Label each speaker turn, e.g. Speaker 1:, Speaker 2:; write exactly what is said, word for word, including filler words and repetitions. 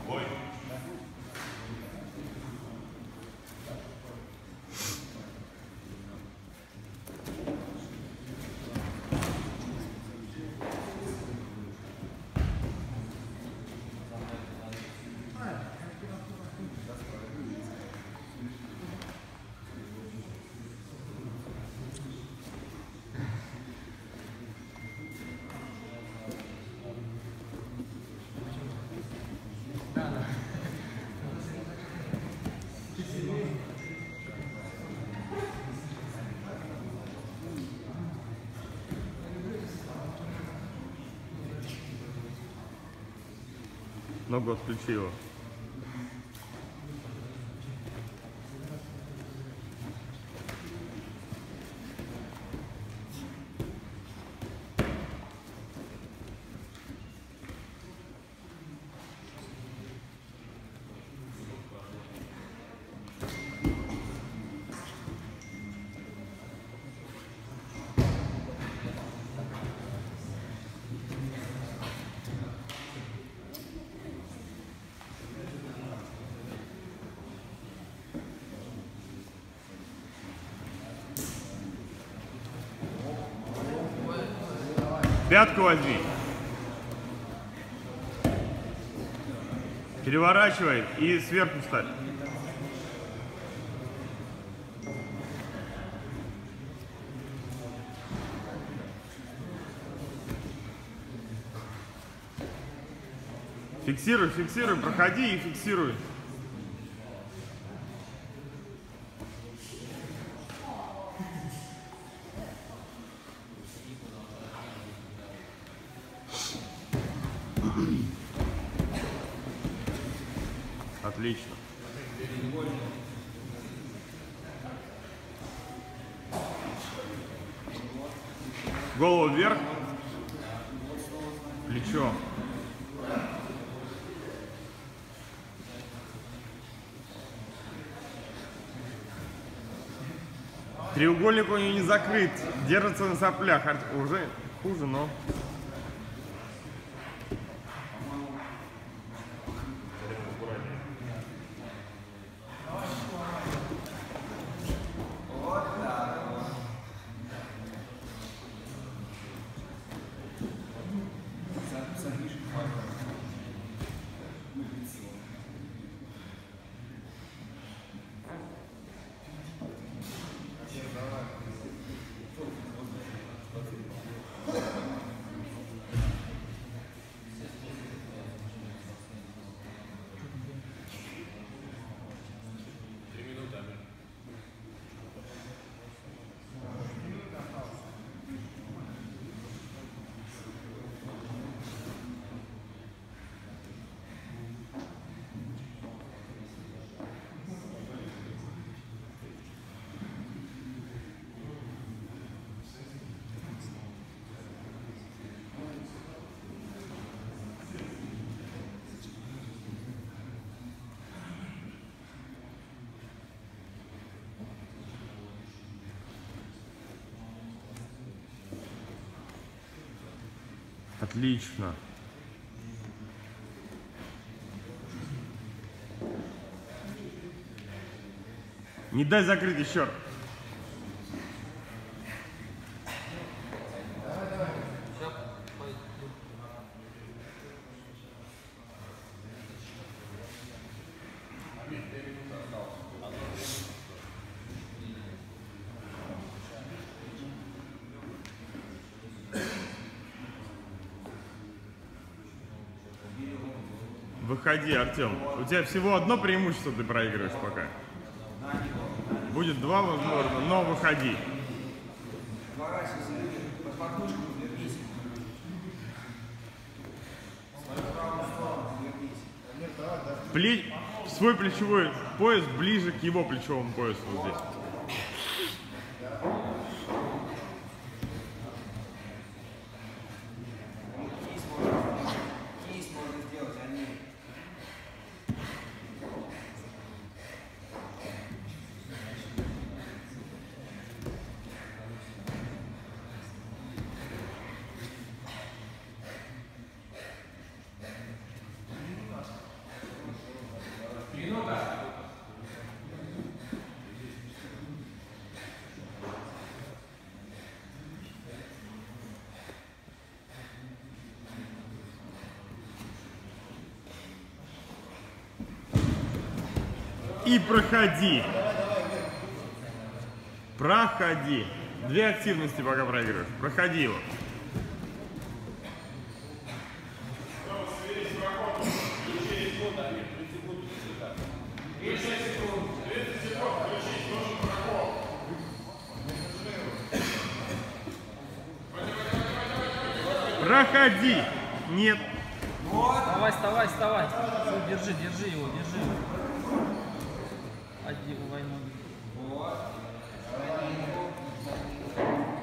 Speaker 1: Ногу отключи его. Пятку возьми. Переворачивай и сверху ставь. Фиксируй, фиксируй, проходи и фиксируй. Отлично. Голову вверх, плечо. Треугольник у нее не закрыт, держится на соплях. Уже хуже, но... Отлично. Не дай закрыть еще раз. Выходи, Артем. У тебя всего одно преимущество, ты проигрываешь пока. Будет два, возможно, но выходи. Пле... Свой плечевой пояс ближе к его плечевому поясу вот здесь. И проходи. Проходи. Две активности пока проигрываешь. Проходи его. Проходи. Нет.
Speaker 2: Вставай, вставай, вставай. Все, держи, держи его, держи его. Один, войну.